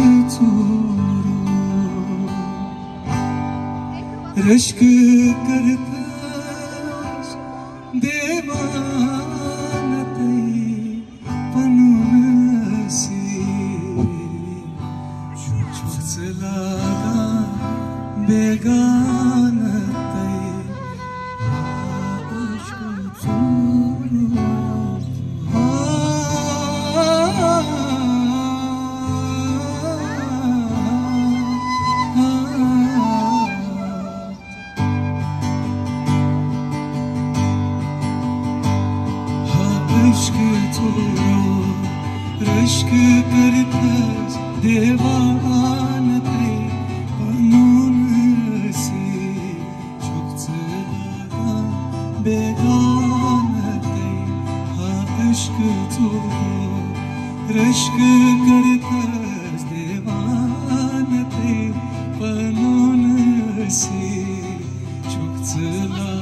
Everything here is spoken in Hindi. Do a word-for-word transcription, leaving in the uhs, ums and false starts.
रश्क करतास देवानते पनुनसी चुचलागा बेगानते आश्क चूरू रश्क करतास देवानते पनुनसी चुचलागा बेगानते आश्क रश्क करतास देवानते पनुनसी चुचलागा